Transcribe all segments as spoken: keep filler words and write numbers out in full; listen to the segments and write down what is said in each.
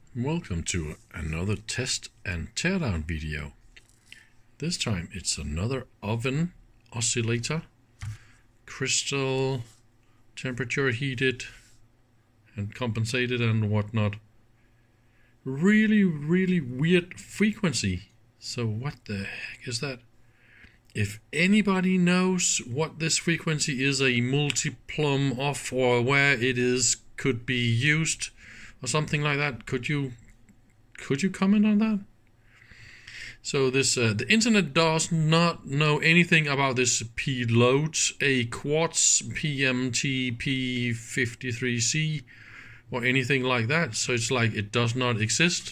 Welcome to another test and teardown video. This time it's another oven oscillator, crystal, temperature heated and compensated and whatnot. Really, really weird frequency. So what the heck is that? If anybody knows what this frequency is a multiplum of, or where it is could be used or something like that, could you could you comment on that? So this uh, the internet does not know anything about this pilote, a quartz P M T P fifty-three C or anything like that. So it's like it does not exist.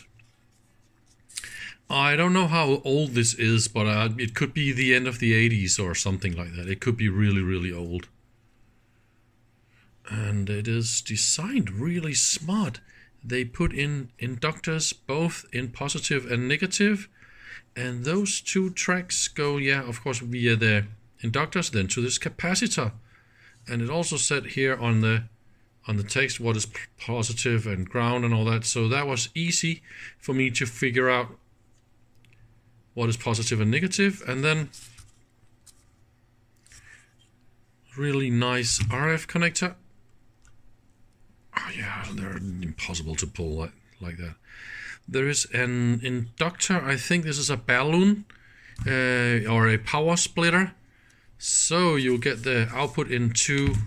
I don't know how old this is, but uh, it could be the end of the eighties or something like that. It could be really, really old. And it is designed really smart. They put in inductors both in positive and negative. And those two tracks go, yeah, of course, via the inductors, then to this capacitor. And it also said here on the on the text what is positive and ground and all that. So that was easy for me to figure out what is positive and negative. And then really nice R F connector. Oh yeah, they're impossible to pull like, like that. There is an inductor, I think this is a balloon uh, or a power splitter. So you'll get the output in two,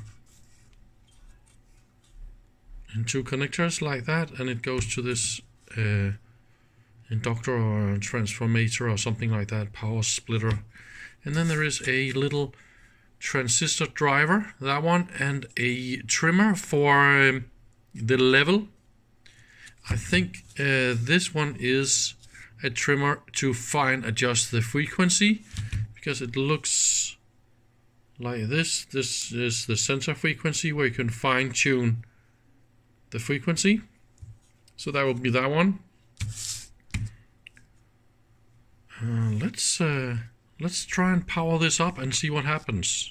in two connectors like that, and it goes to this uh, inductor or transformator or something like that, power splitter. And then there is a little transistor driver, that one, and a trimmer for um, the level. I think uh, this one is a trimmer to fine adjust the frequency, because it looks like this. This is the sensor frequency where you can fine tune the frequency. So that will be that one. Uh, let's uh, let's try and power this up and see what happens.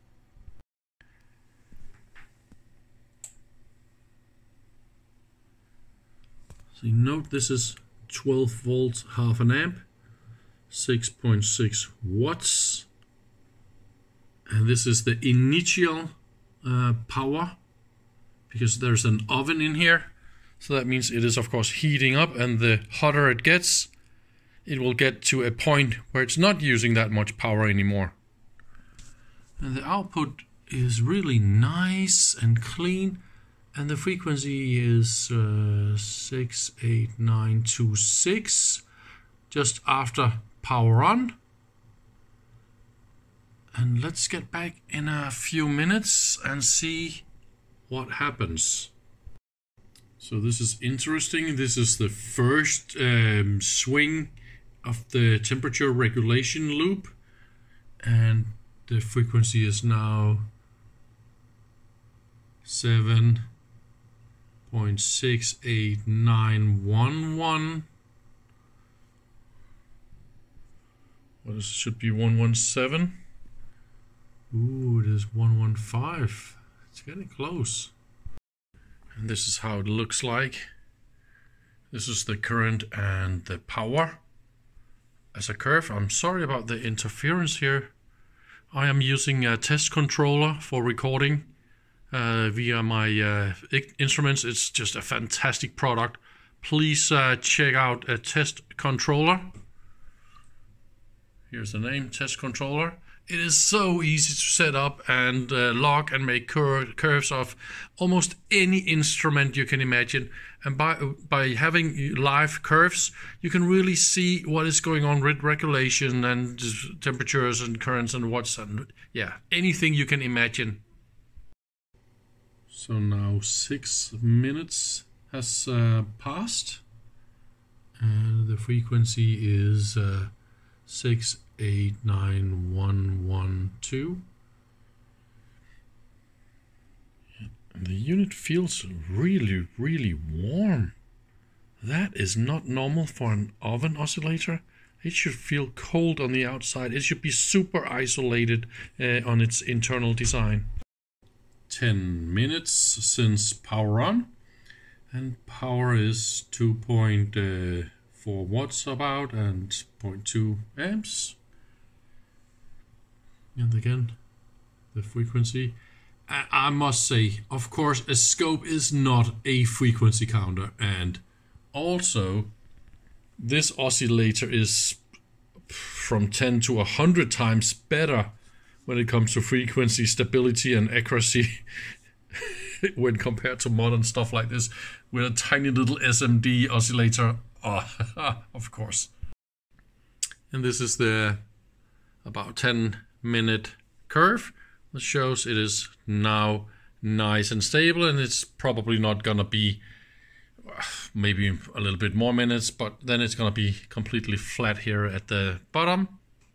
So note this is twelve volts, half an amp, six point six watts, and this is the initial uh, power, because there's an oven in here. So that means it is of course heating up, and the hotter it gets, it will get to a point where it's not using that much power anymore. And the output is really nice and clean, and the frequency is uh, six eight nine two six, just after power on. And let's get back in a few minutes and see what happens. So this is interesting. This is the first um, swing of the temperature regulation loop, and the frequency is now seven point six eight nine one one. What is, should be one one seven. Ooh, it is one one five. It's getting close. And this is how it looks like. This is the current and the power as a curve. I'm sorry about the interference here. I am using a test controller for recording uh, via my uh, instruments. It's just a fantastic product. Please uh, check out a test controller. Here's the name, test controller. It is so easy to set up and uh, log and make cur curves of almost any instrument you can imagine. And by by having live curves, you can really see what is going on with regulation and temperatures and currents and what's and yeah, anything you can imagine. So now six minutes has uh, passed, and the frequency is uh, six eight nine one one two. The unit feels really, really warm. That is not normal for an oven oscillator. It should feel cold on the outside. It should be super isolated uh, on its internal design. ten minutes since power on. And power is two point four watts about and zero point two amps. And again, the frequency. I, I must say, of course, a scope is not a frequency counter, and also this oscillator is from ten to one hundred times better when it comes to frequency, stability and accuracy when compared to modern stuff like this with a tiny little S M D oscillator. Oh, of course. And this is the about ten minute curve that shows it is now nice and stable, and it's probably not gonna be uh, maybe a little bit more minutes, but then it's gonna be completely flat here at the bottom.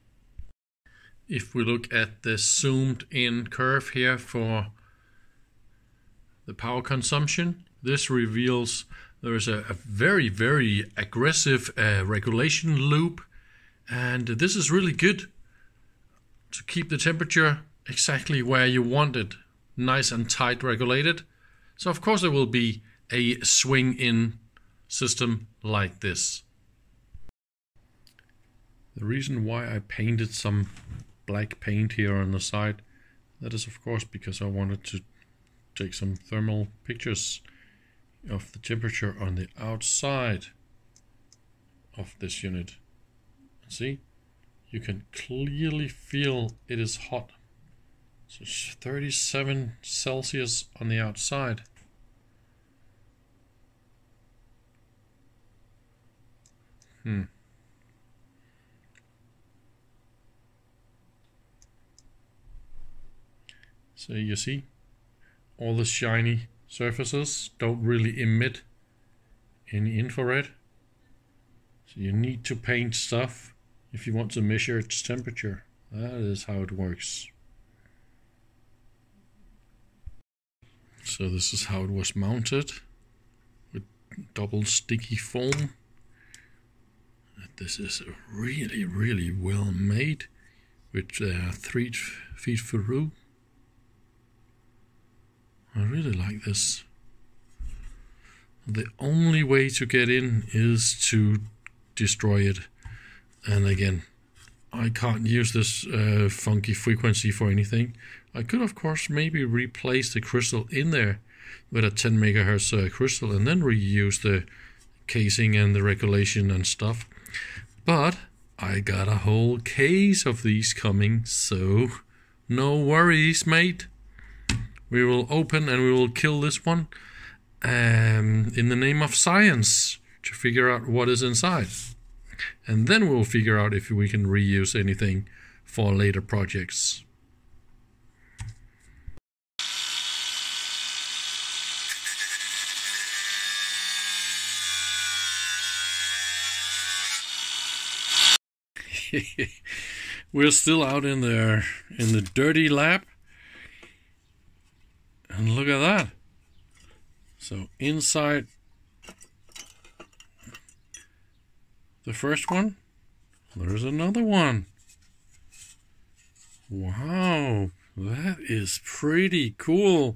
If we look at the zoomed in curve here for the power consumption, this reveals there is a, a very, very aggressive uh, regulation loop, and this is really good to keep the temperature exactly where you want it, nice and tight regulated. So of course there will be a swing in system like this. The reason why I painted some black paint here on the side, that is of course because I wanted to take some thermal pictures of the temperature on the outside of this unit. See, you can clearly feel it is hot. So it's thirty-seven Celsius on the outside. Hmm. So you see, all the shiny surfaces don't really emit any infrared. So you need to paint stuff if you want to measure its temperature. That is how it works. So this is how it was mounted with double sticky foam. This is really, really well made with uh, three feet through. I really like this. The only way to get in is to destroy it. And again, I can't use this uh, funky frequency for anything. I could of course maybe replace the crystal in there with a ten megahertz uh, crystal and then reuse the casing and the regulation and stuff. But I got a whole case of these coming, so no worries, mate. We will open and we will kill this one um, in the name of science to figure out what is inside. And then we'll figure out if we can reuse anything for later projects. We're still out in there in the dirty lab. And look at that. So inside the first one, there's another one. Wow, that is pretty cool.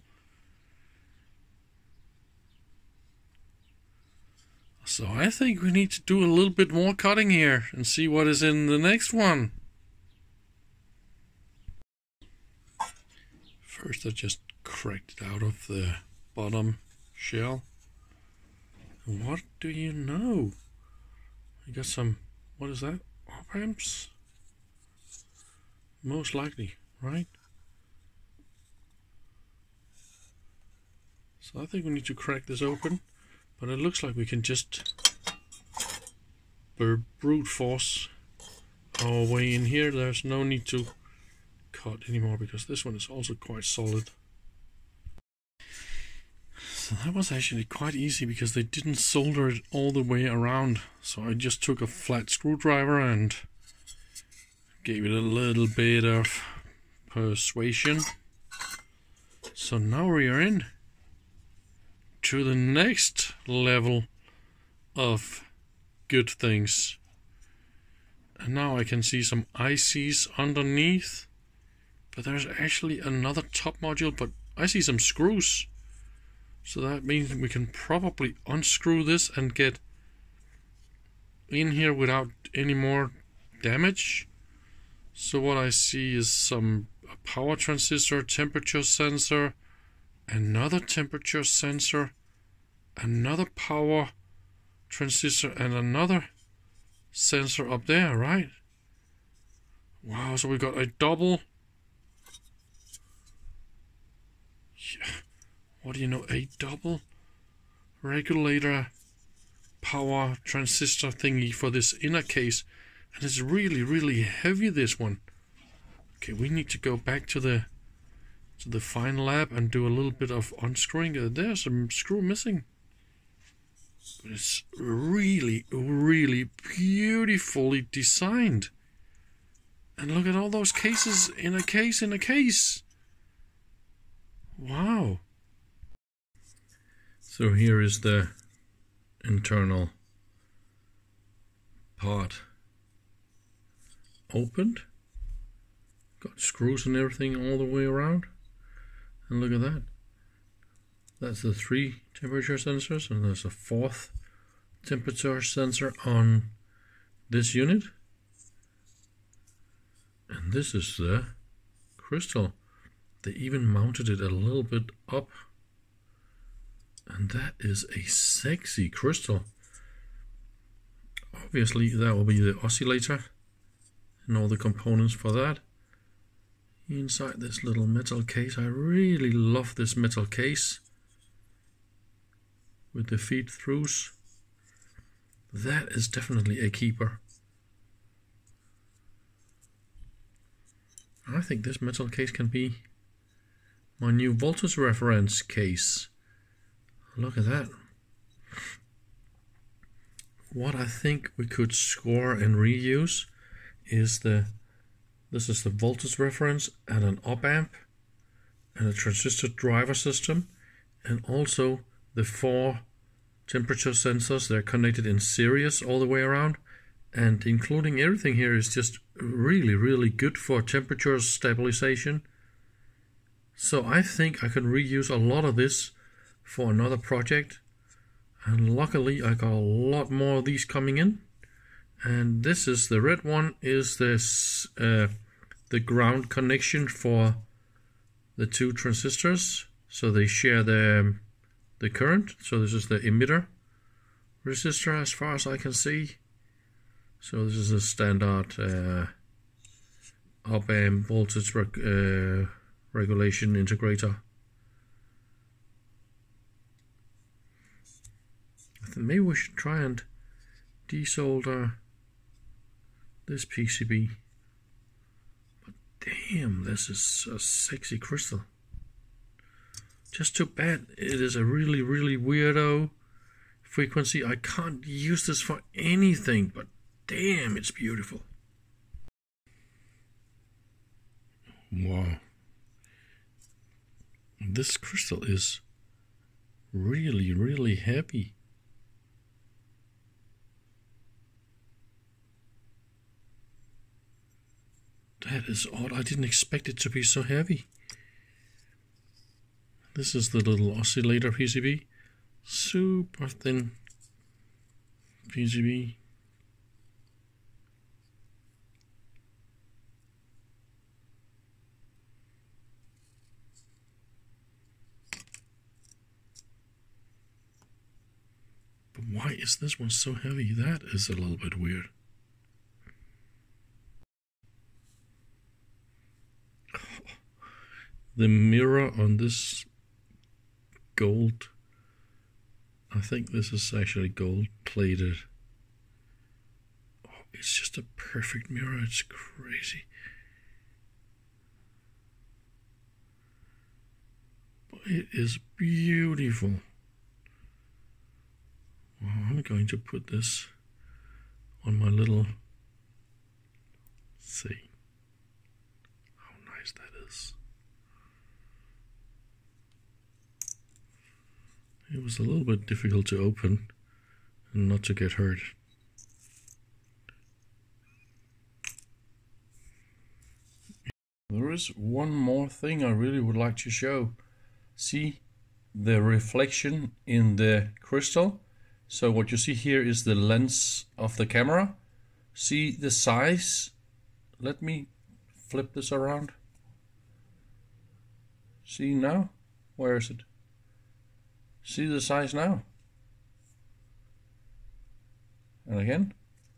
So I think we need to do a little bit more cutting here and see what is in the next one. First I just cracked it out of the bottom shell. And what do you know? I got some, what is that? Op amps? Most likely, right? So I think we need to crack this open, but it looks like we can just brute force our way in here. There's no need to cut anymore because this one is also quite solid. So that was actually quite easy because they didn't solder it all the way around. So I just took a flat screwdriver and gave it a little bit of persuasion. So now we are in to the next level of good things. And now I can see some I Cs underneath, but there's actually another top module, but I see some screws. So that means we can probably unscrew this and get in here without any more damage. So what I see is some a power transistor, temperature sensor, another temperature sensor, another power transistor, and another sensor up there, right? Wow, so we got a double, yeah, what do you know, a double regulator power transistor thingy for this inner case. And it's really, really heavy, this one. Okay, we need to go back to the to the fine lab and do a little bit of unscrewing. Uh, there's a screw missing. But it's really, really beautifully designed. And look at all those cases in a case in a case. Wow. So here is the internal part. Opened, got screws and everything all the way around, and look at that. That's the three temperature sensors, and there's a fourth temperature sensor on this unit. And this is the crystal. They even mounted it a little bit up, and that is a sexy crystal. Obviously that will be the oscillator and all the components for that. Inside this little metal case, I really love this metal case with the feed throughs. That is definitely a keeper. I think this metal case can be my new voltage reference case. Look at that. What I think we could score and reuse is the, this is the voltage reference and an op amp and a transistor driver system, and also the four temperature sensors. They're connected in series all the way around, and including everything here is just really, really good for temperature stabilization. So I think I can reuse a lot of this for another project, and luckily I got a lot more of these coming in. And this is the red one, is this uh, the ground connection for the two transistors, so they share the the current. So this is the emitter resistor as far as I can see. So this is a standard uh, op amp voltage reg uh, regulation integrator. I think maybe we should try and desolder this P C B. But damn, this is a sexy crystal. Just too bad it is a really, really weirdo frequency. I can't use this for anything, but damn, it's beautiful. Wow. This crystal is really, really heavy. That is odd. I didn't expect it to be so heavy. This is the little oscillator P C B. Super thin P C B. But why is this one so heavy? That is a little bit weird. The mirror on this gold, I think this is actually gold plated. Oh, it's just a perfect mirror. It's crazy. But it is beautiful. Well, I'm going to put this on my little, see how nice that is. It was a little bit difficult to open and not to get hurt. There is one more thing I really would like to show. See, the reflection in the crystal. So what you see here is the lens of the camera. See the size? Let me flip this around. See now? Where is it? See the size now? And again,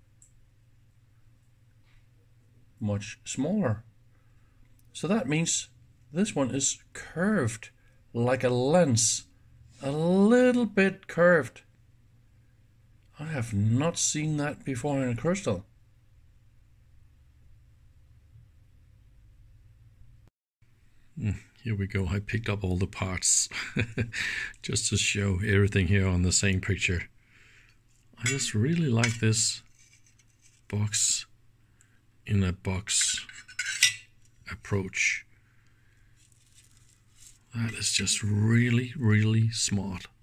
much smaller. So that means this one is curved like a lens, a little bit curved. I have not seen that before in a crystal. Mm, here we go. I picked up all the parts just to show everything here on the same picture. I just really like this box in a box approach. That is just really, really smart.